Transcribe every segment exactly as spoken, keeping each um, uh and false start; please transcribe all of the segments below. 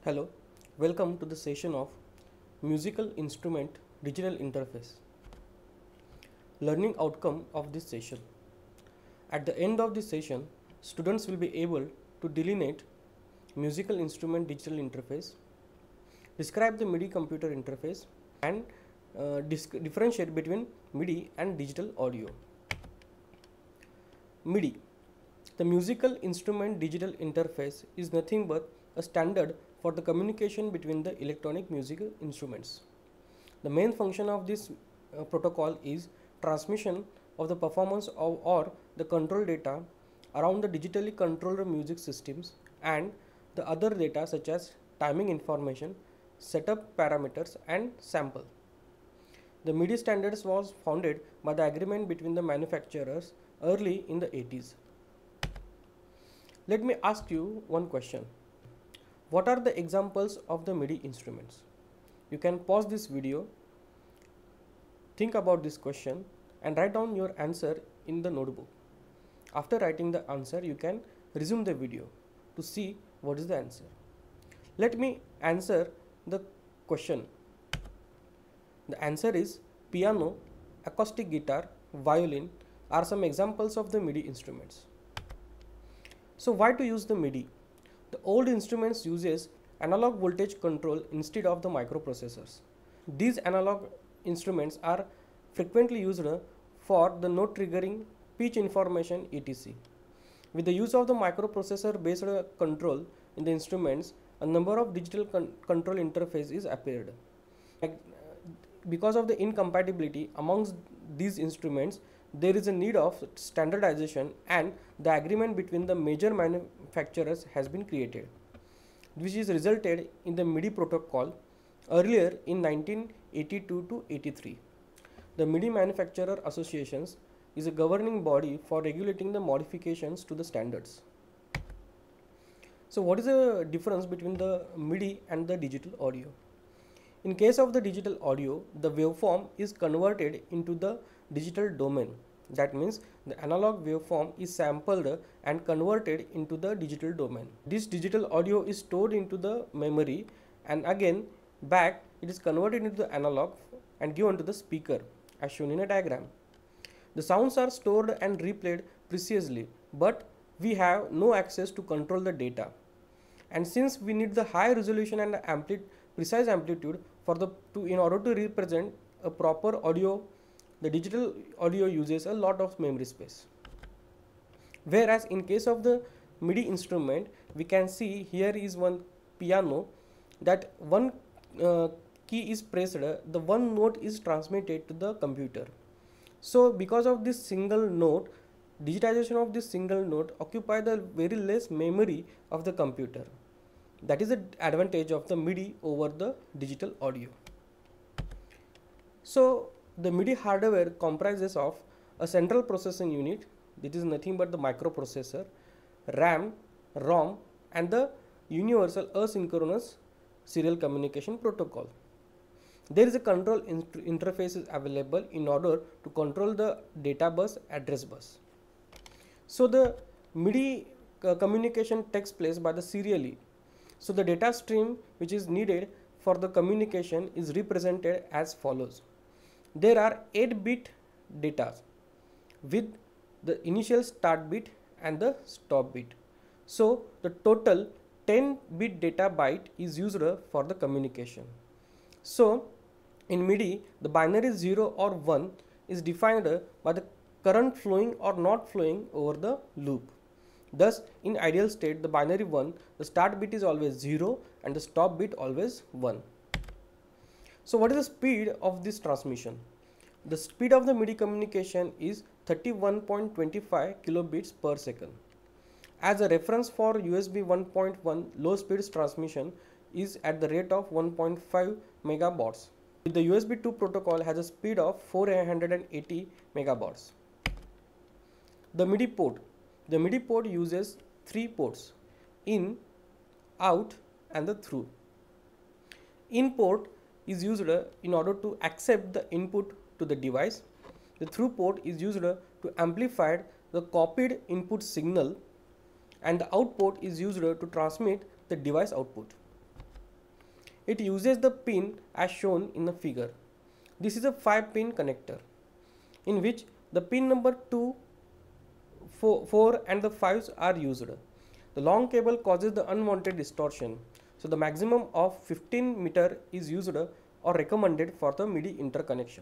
Hello, welcome to the session of Musical Instrument Digital Interface. Learning outcome of this session. At the end of this session, students will be able to delineate musical instrument digital interface, describe the MIDI computer interface, and uh, differentiate between MIDI and digital audio. MIDI, the musical instrument digital interface, is nothing but a standard for the communication between the electronic musical instruments. The main function of this uh, protocol is transmission of the performance of or the control data around the digitally controlled music systems and the other data such as timing information, setup parameters and sample. The MIDI standards was founded by the agreement between the manufacturers early in the eighties. Let me ask you one question. What are the examples of the MIDI instruments? You can pause this video, think about this question and write down your answer in the notebook. After writing the answer, you can resume the video to see what is the answer. Let me answer the question. The answer is piano, acoustic guitar, violin are some examples of the MIDI instruments. So why to use the MIDI? The old instruments uses analog voltage control instead of the microprocessors. These analog instruments are frequently used for the note triggering, pitch information, et cetera. With the use of the microprocessor based control in the instruments, a number of digital con control interface is appeared. Because of the incompatibility amongst these instruments, there is a need of standardization and the agreement between the major manufacturers has been created, which is resulted in the MIDI protocol earlier in nineteen eighty-two to eighty-three. The MIDI Manufacturer Associations is a governing body for regulating the modifications to the standards. So what is the difference between the MIDI and the digital audio? In case of the digital audio, the waveform is converted into the digital domain. That means the analog waveform is sampled and converted into the digital domain. This digital audio is stored into the memory and again back it is converted into the analog and given to the speaker as shown in a diagram. The sounds are stored and replayed precisely, but we have no access to control the data. And since we need the high resolution and ampli precise amplitude for the to in order to represent a proper audio, the digital audio uses a lot of memory space. Whereas in case of the MIDI instrument, we can see here is one piano that one uh, key is pressed, the one note is transmitted to the computer. So because of this single note, digitization of this single note occupy the very less memory of the computer. That is the advantage of the MIDI over the digital audio. So the MIDI hardware comprises of a central processing unit, that is nothing but the microprocessor, RAM, ROM and the universal asynchronous serial communication protocol. There is a control inter interface is available in order to control the data bus, address bus. So the MIDI uh, communication takes place by the serially. So the data stream which is needed for the communication is represented as follows. There are eight bit data with the initial start bit and the stop bit. So the total ten bit data byte is used for the communication. So in MIDI, the binary zero or one is defined by the current flowing or not flowing over the loop. Thus, in ideal state, the binary one, the start bit is always zero and the stop bit always one. So what is the speed of this transmission? The speed of the MIDI communication is thirty-one point two five kilobits per second. As a reference for U S B one point one, low speed transmission is at the rate of one point five megabaud. The U S B two protocol has a speed of four hundred eighty megabaud. The MIDI port. The MIDI port uses three ports: in, out and the through. In port is used in order to accept the input to the device. The through port is used to amplify the copied input signal and the out port is used to transmit the device output. It uses the pin as shown in the figure. This is a five pin connector in which the pin number two, four, four and the fives are used. The long cable causes the unwanted distortion. So the maximum of fifteen meter is used or recommended for the MIDI interconnection.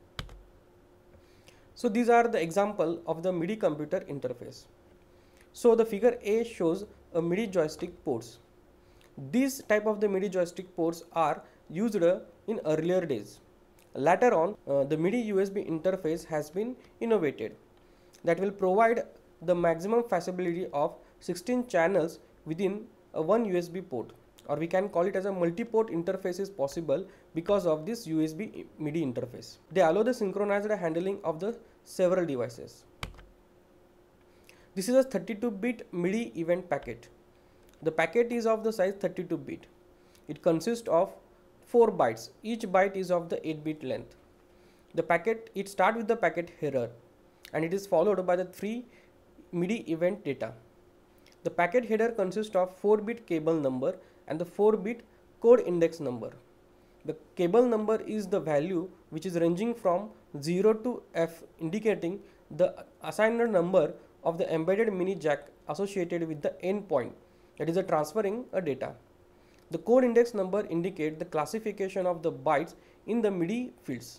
So these are the example of the MIDI computer interface. So the figure A shows a MIDI joystick ports. These type of the MIDI joystick ports are used in earlier days. Later on, uh, the MIDI U S B interface has been innovated that will provide the maximum feasibility of sixteen channels within a one U S B port, or we can call it as a multi-port interface is possible because of this U S B MIDI interface. They allow the synchronized handling of the several devices. This is a thirty-two bit MIDI event packet. The packet is of the size thirty-two bit. It consists of four bytes. Each byte is of the eight bit length. The packet, it starts with the packet header and it is followed by the three MIDI event data. The packet header consists of four bit cable number and the four bit code index number. The cable number is the value which is ranging from zero to F, indicating the assigned number of the embedded mini jack associated with the endpoint, that is the transferring a data. The code index number indicates the classification of the bytes in the MIDI fields.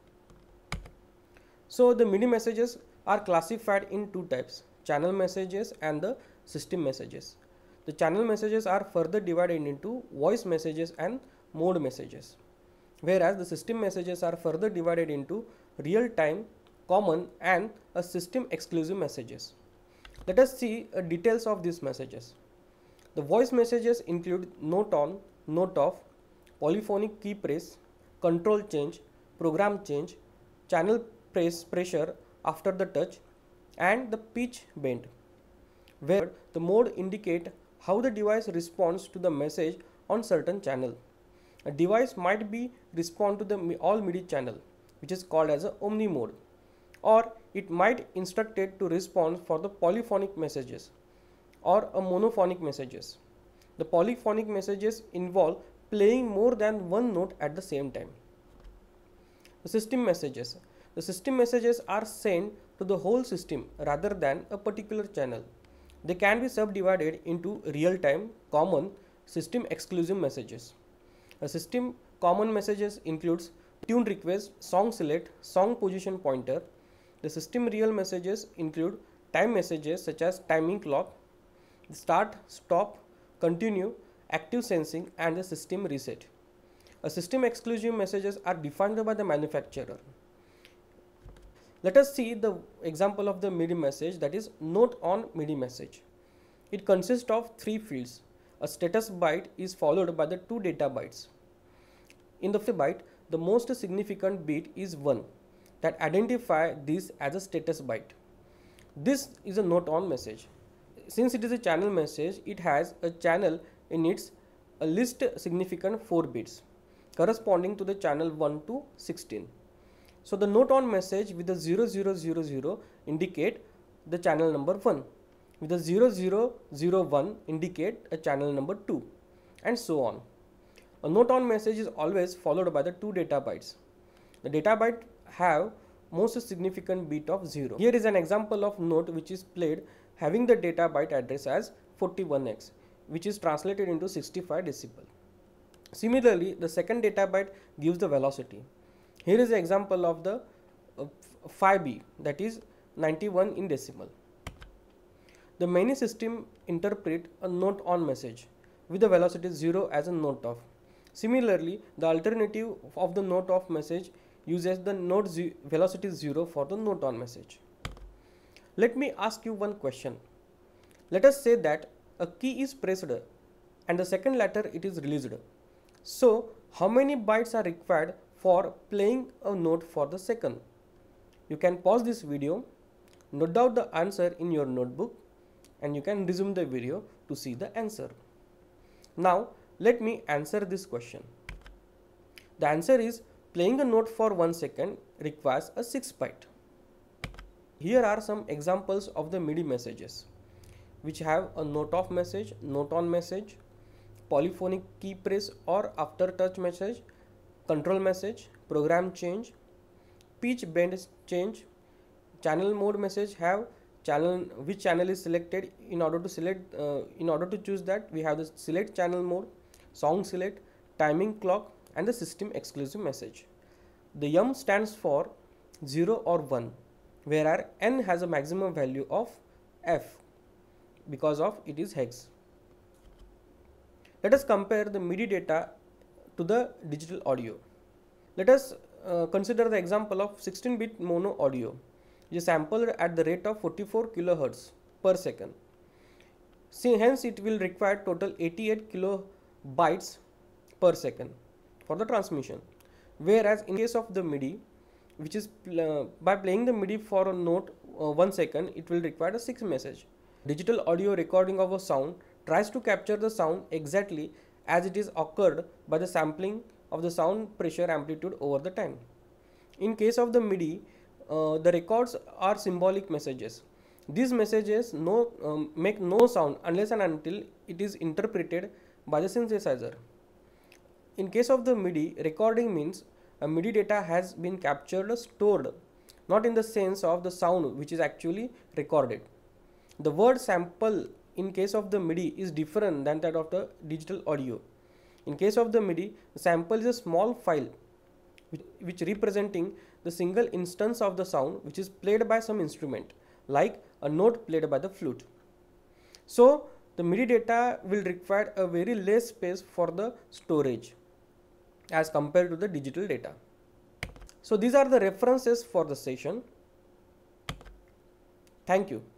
So the MIDI messages are classified in two types, channel messages and the system messages. The channel messages are further divided into voice messages and mode messages, whereas the system messages are further divided into real-time, common and a system exclusive messages. Let us see uh, details of these messages. The voice messages include note on, note off, polyphonic key press, control change, program change, channel press pressure after the touch and the pitch bend, where the mode indicate how the device responds to the message on certain channel. A device might be respond to the all MIDI channel, which is called as a omni mode, or it might instructed to respond for the polyphonic messages or a monophonic messages. The polyphonic messages involve playing more than one note at the same time. The system messages. The system messages are sent to the whole system rather than a particular channel. They can be subdivided into real-time, common, system exclusive messages. A system common messages includes tune request, song select, song position pointer. The system real messages include time messages such as timing clock, start, stop, continue, active sensing and the system reset. A system exclusive messages are defined by the manufacturer. Let us see the example of the MIDI message, that is note on MIDI message. It consists of three fields. A status byte is followed by the two data bytes. In the byte, the most significant bit is one that identify this as a status byte. This is a note on message. Since it is a channel message, it has a channel in its a least significant four bits corresponding to the channel one to sixteen. So the note on message with the zero zero zero zero indicate the channel number one, with the zero zero zero one indicate a channel number two, and so on. A note on message is always followed by the two data bytes. The data byte have most significant bit of zero. Here is an example of note which is played having the data byte address as forty-one X, which is translated into sixty-five decibel. Similarly, the second data byte gives the velocity. Here is an example of the uh, five B, that is ninety-one in decimal. The many system interpret a note on message with the velocity zero as a note off. Similarly, the alternative of the note off message uses the note ze velocity zero for the note on message. Let me ask you one question. Let us say that a key is pressed and the second letter it is released. So how many bytes are required for playing a note for the second? You can pause this video, note down the answer in your notebook, and you can resume the video to see the answer. Now let me answer this question. The answer is playing a note for one second requires a six byte. Here are some examples of the MIDI messages which have a note off message, note on message, polyphonic key press or after touch message, control message, program change, pitch bend change, channel mode message have channel which channel is selected. In order to select uh, in order to choose that, we have the select channel mode, sound select, timing clock, and the system exclusive message. The M stands for zero or one, whereas N has a maximum value of F because of it is hex. Let us compare the MIDI data to the digital audio. Let us uh, consider the example of sixteen bit mono audio, which is sampled at the rate of forty-four kilohertz per second. See, hence it will require total eighty-eight kilobytes per second for the transmission. Whereas in case of the MIDI, which is uh, by playing the MIDI for a note uh, one second, it will require a six message. Digital audio recording of a sound tries to capture the sound exactly as it is occurred by the sampling of the sound pressure amplitude over the time. In case of the MIDI, uh, the records are symbolic messages. These messages no, um, make no sound unless and until it is interpreted by the synthesizer. In case of the MIDI, recording means a MIDI data has been captured, stored, not in the sense of the sound which is actually recorded. The word sample in case of the MIDI is different than that of the digital audio. In case of the MIDI, the sample is a small file which, which representing the single instance of the sound which is played by some instrument, like a note played by the flute. So the MIDI data will require a very less space for the storage as compared to the digital data. So these are the references for the session. Thank you.